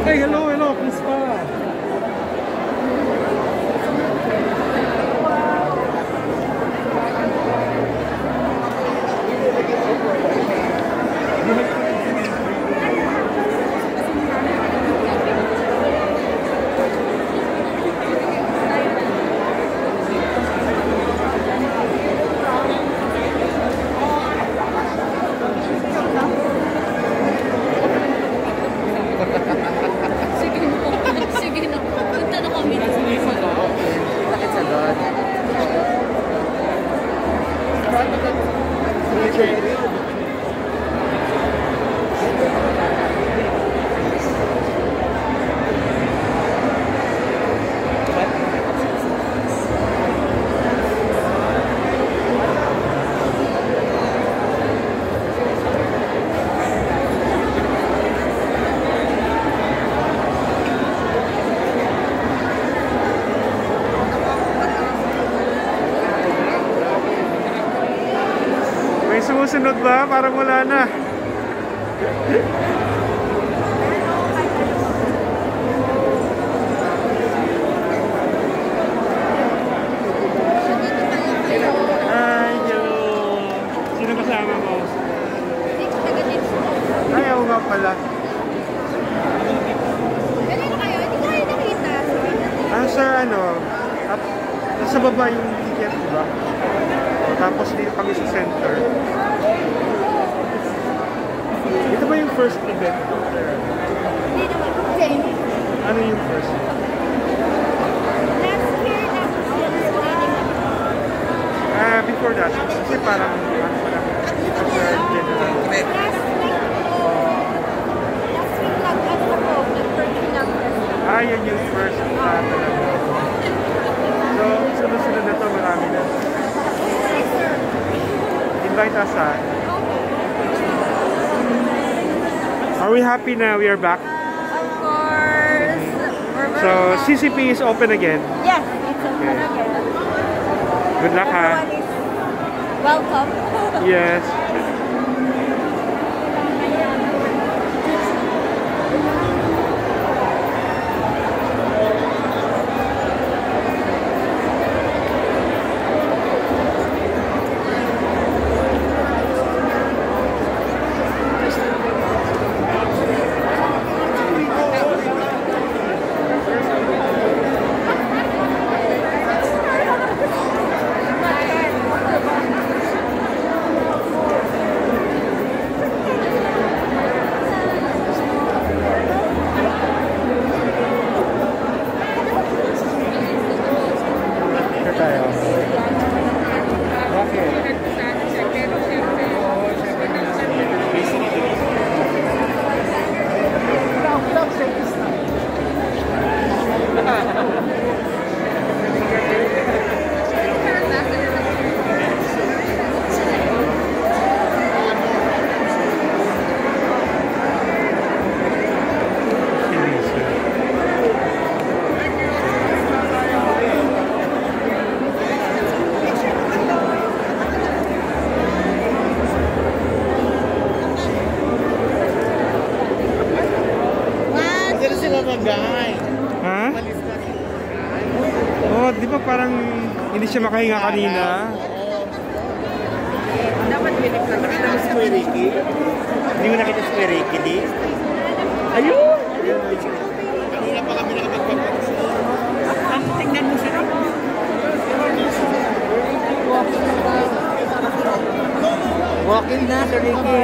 Hey, hello, hello, kumusta? Sumusunod ba? Parang wala na. Hi, hello. Sino kasama mo? Ay, ako nga pala. Ganito kayo? Hindi kayo nakita. Sir, ano? Nasa baba yung ticket, diba? Tapos dito kami sa center. Ito ba yung first event? Hindi naman. Ano yung first? Last year na. Before that. Kasi parang ano pa lang. After general. Last week lang. Ano po? Nag-first lang. Yan yung first talaga. So, sunod-sunod na ito. Marami na. Invite us Are we happy now we are back? Of course. So, CCP is open again? Yes, it's open again. Good luck, ha? Everyone is welcome. Yes. Ha? Oh, di ba parang hindi siya makahinga kanina? Dapat binigyan. Nakita mo si Kuya Ricky? Hindi mo nakita si Kuya Ricky, di? Ayun! Kanina pa kami nakapagpapansin. Tingnan mo siya. Walking na, Sir Ricky.